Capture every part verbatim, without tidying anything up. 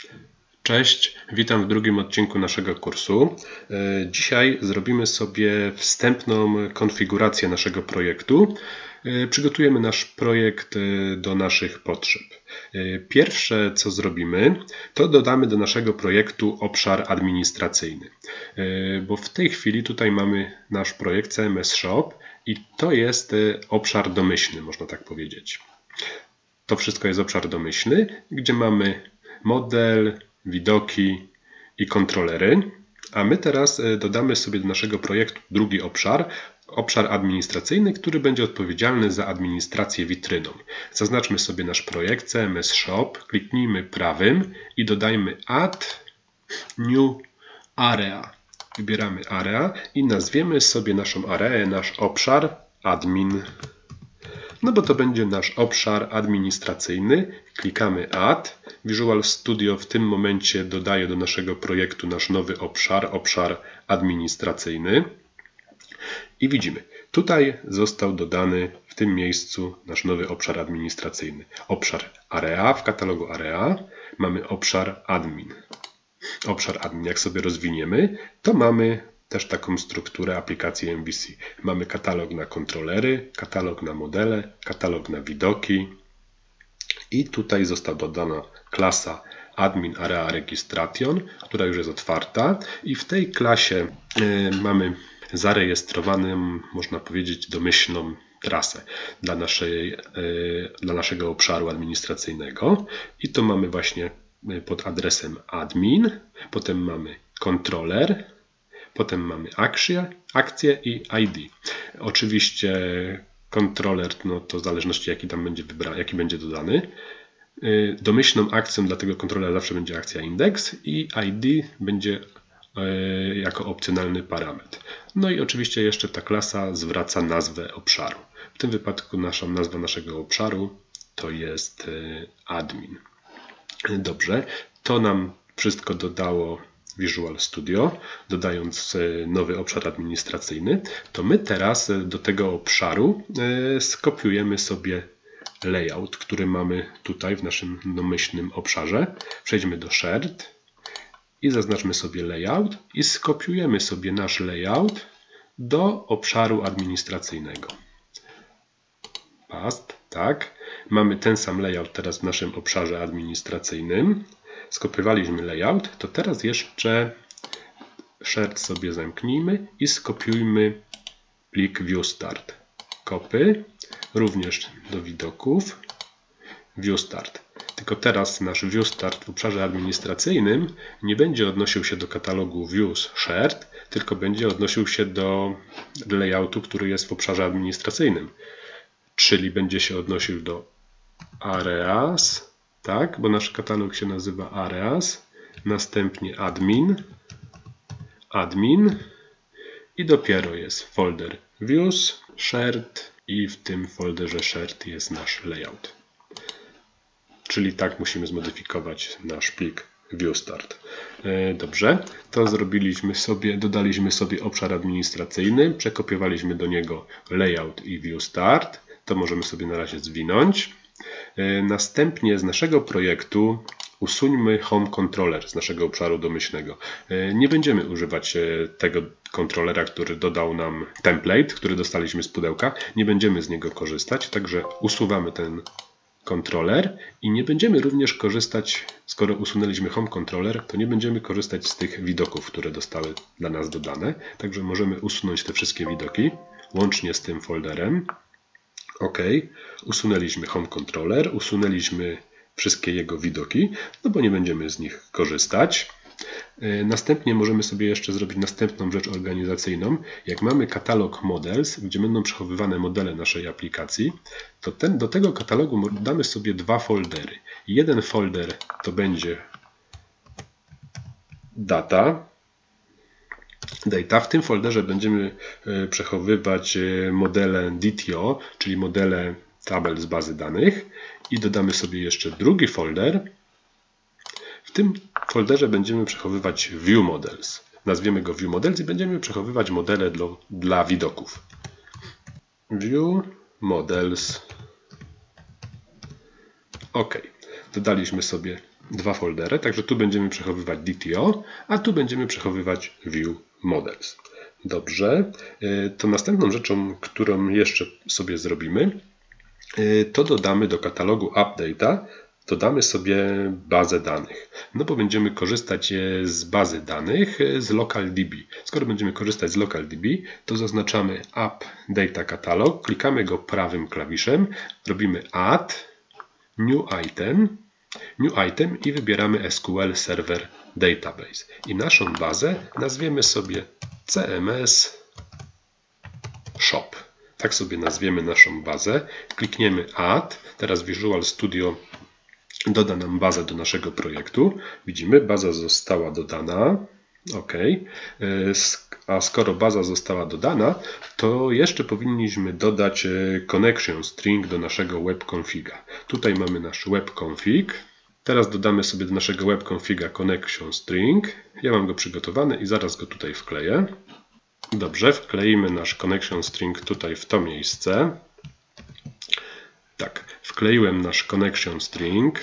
Cześć, witam w drugim odcinku naszego kursu. Dzisiaj zrobimy sobie wstępną konfigurację naszego projektu. Przygotujemy nasz projekt do naszych potrzeb. Pierwsze, co zrobimy, to dodamy do naszego projektu obszar administracyjny. Bo w tej chwili tutaj mamy nasz projekt C M S Shop i to jest obszar domyślny, można tak powiedzieć. To wszystko jest obszar domyślny, gdzie mamy model, widoki i kontrolery, a my teraz dodamy sobie do naszego projektu drugi obszar, obszar administracyjny, który będzie odpowiedzialny za administrację witryną. Zaznaczmy sobie nasz projekt C M S Shop, kliknijmy prawym i dodajmy Add New Area. Wybieramy Area i nazwiemy sobie naszą areę, nasz obszar Admin. No bo to będzie nasz obszar administracyjny. Klikamy Add. Visual Studio w tym momencie dodaje do naszego projektu nasz nowy obszar, obszar administracyjny. I widzimy, tutaj został dodany w tym miejscu nasz nowy obszar administracyjny. Obszar Area, w katalogu Area mamy obszar Admin. Obszar Admin, jak sobie rozwiniemy, to mamy też taką strukturę aplikacji M V C. Mamy katalog na kontrolery, katalog na modele, katalog na widoki i tutaj została dodana klasa Admin Area Registration, która już jest otwarta i w tej klasie y, mamy zarejestrowaną, można powiedzieć, domyślną trasę dla, naszej, y, dla naszego obszaru administracyjnego i to mamy właśnie pod adresem admin, potem mamy kontroler, potem mamy akcję, akcję i I D. Oczywiście kontroler, no to w zależności jaki tam będzie wybrany, jaki będzie dodany. Domyślną akcją dla tego kontrolera zawsze będzie akcja index i I D będzie jako opcjonalny parametr. No i oczywiście jeszcze ta klasa zwraca nazwę obszaru. W tym wypadku nasza nazwa naszego obszaru to jest admin. Dobrze, to nam wszystko dodało Visual Studio, dodając nowy obszar administracyjny, to my teraz do tego obszaru skopiujemy sobie layout, który mamy tutaj w naszym domyślnym obszarze. Przejdźmy do Shared i zaznaczmy sobie layout i skopiujemy sobie nasz layout do obszaru administracyjnego. Paste, tak. Mamy ten sam layout teraz w naszym obszarze administracyjnym. Skopiowaliśmy layout, to teraz jeszcze Shared sobie zamknijmy i skopiujmy plik ViewStart. Copy, również do widoków, ViewStart. Tylko teraz nasz ViewStart w obszarze administracyjnym nie będzie odnosił się do katalogu Views Shared, tylko będzie odnosił się do layoutu, który jest w obszarze administracyjnym. Czyli będzie się odnosił do Areas, tak, bo nasz katalog się nazywa Areas, następnie Admin, Admin i dopiero jest folder Views, Shared i w tym folderze Shared jest nasz layout. Czyli tak musimy zmodyfikować nasz plik ViewStart. Dobrze, to zrobiliśmy sobie, dodaliśmy sobie obszar administracyjny, przekopiowaliśmy do niego layout i ViewStart. To możemy sobie na razie zwinąć. Następnie z naszego projektu usuńmy Home Controller z naszego obszaru domyślnego. Nie będziemy używać tego kontrolera, który dodał nam template, który dostaliśmy z pudełka. Nie będziemy z niego korzystać, także usuwamy ten kontroler i nie będziemy również korzystać, skoro usunęliśmy Home Controller, to nie będziemy korzystać z tych widoków, które zostały dla nas dodane. Także możemy usunąć te wszystkie widoki, łącznie z tym folderem. OK, usunęliśmy Home Controller, usunęliśmy wszystkie jego widoki, no bo nie będziemy z nich korzystać. Następnie możemy sobie jeszcze zrobić następną rzecz organizacyjną. Jak mamy katalog Models, gdzie będą przechowywane modele naszej aplikacji, to ten, do tego katalogu damy sobie dwa foldery. Jeden folder to będzie Data. Data. W tym folderze będziemy przechowywać modele D T O, czyli modele tabel z bazy danych i dodamy sobie jeszcze drugi folder. W tym folderze będziemy przechowywać View Models. Nazwiemy go View Models i będziemy przechowywać modele dla, dla widoków. View Models. OK. Dodaliśmy sobie dwa foldery, także tu będziemy przechowywać D T O, a tu będziemy przechowywać View Models. Dobrze, to następną rzeczą, którą jeszcze sobie zrobimy, to dodamy do katalogu AppData, dodamy sobie bazę danych. No bo będziemy korzystać z bazy danych z LocalDB. Skoro będziemy korzystać z LocalDB, to zaznaczamy AppData Catalog, klikamy go prawym klawiszem, robimy Add, New Item, New Item i wybieramy S Q L Server Database. I naszą bazę nazwiemy sobie C M S Shop. Tak sobie nazwiemy naszą bazę. Klikniemy Add. Teraz Visual Studio doda nam bazę do naszego projektu. Widzimy, baza została dodana. OK. A skoro baza została dodana, to jeszcze powinniśmy dodać connection string do naszego webconfiga. Tutaj mamy nasz webconfig. Teraz dodamy sobie do naszego webconfiga connection string. Ja mam go przygotowany i zaraz go tutaj wkleję. Dobrze, wkleimy nasz connection string tutaj w to miejsce. Tak, wkleiłem nasz connection string.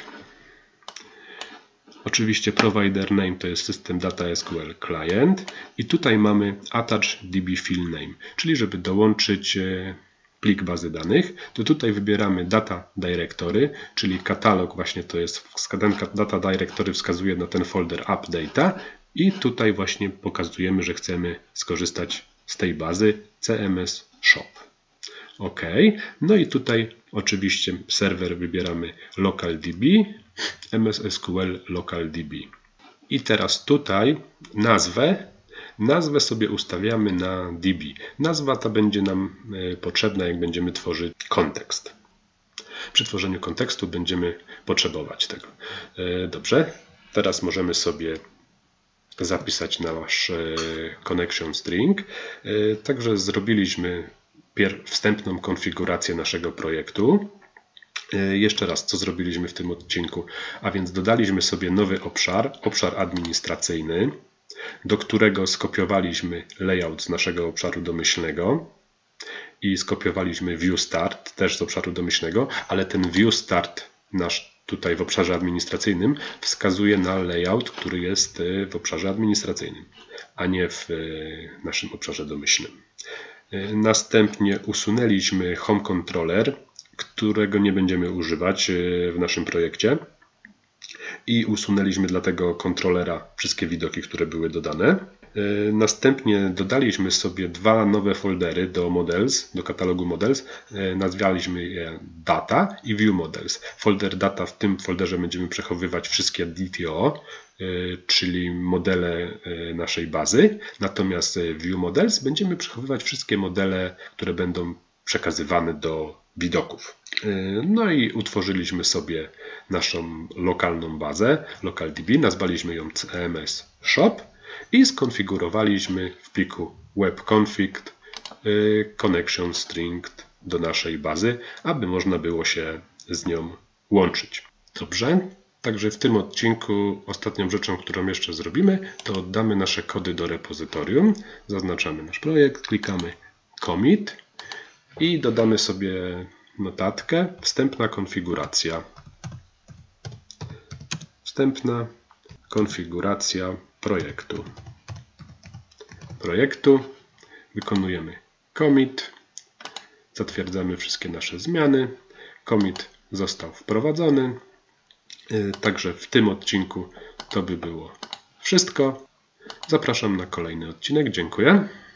Oczywiście provider name to jest system data S Q L client i tutaj mamy attach db field name, czyli żeby dołączyć plik bazy danych, to tutaj wybieramy data directory, czyli katalog, właśnie to jest wskadanka data directory wskazuje na ten folder AppData i tutaj właśnie pokazujemy, że chcemy skorzystać z tej bazy C M S Shop. OK, no i tutaj oczywiście serwer wybieramy LocalDB, M S S Q L LocalDB. I teraz tutaj nazwę, nazwę sobie ustawiamy na D B. Nazwa ta będzie nam potrzebna, jak będziemy tworzyć kontekst. Przy tworzeniu kontekstu będziemy potrzebować tego. Dobrze, teraz możemy sobie zapisać nasz connection string. Także zrobiliśmy wstępną konfigurację naszego projektu. Jeszcze raz, co zrobiliśmy w tym odcinku? A więc dodaliśmy sobie nowy obszar, obszar administracyjny, do którego skopiowaliśmy layout z naszego obszaru domyślnego i skopiowaliśmy view start też z obszaru domyślnego, ale ten view start nasz tutaj w obszarze administracyjnym wskazuje na layout, który jest w obszarze administracyjnym, a nie w naszym obszarze domyślnym. Następnie usunęliśmy home controller, którego nie będziemy używać w naszym projekcie i usunęliśmy dla tego kontrolera wszystkie widoki, które były dodane. Następnie dodaliśmy sobie dwa nowe foldery do Models, do katalogu Models. Nazwaliśmy je Data i View Models. Folder Data, w tym folderze będziemy przechowywać wszystkie D T O, czyli modele naszej bazy. Natomiast View Models będziemy przechowywać wszystkie modele, które będą przekazywane do widoków. No i utworzyliśmy sobie naszą lokalną bazę, LocalDB, nazwaliśmy ją C M S Shop i skonfigurowaliśmy w pliku webconfig connection string do naszej bazy, aby można było się z nią łączyć. Dobrze, także w tym odcinku ostatnią rzeczą, którą jeszcze zrobimy, to oddamy nasze kody do repozytorium, zaznaczamy nasz projekt, klikamy commit i dodamy sobie notatkę wstępna konfiguracja. Wstępna konfiguracja projektu. Projektu. Wykonujemy commit. Zatwierdzamy wszystkie nasze zmiany. Commit został wprowadzony. Także w tym odcinku to by było wszystko. Zapraszam na kolejny odcinek. Dziękuję.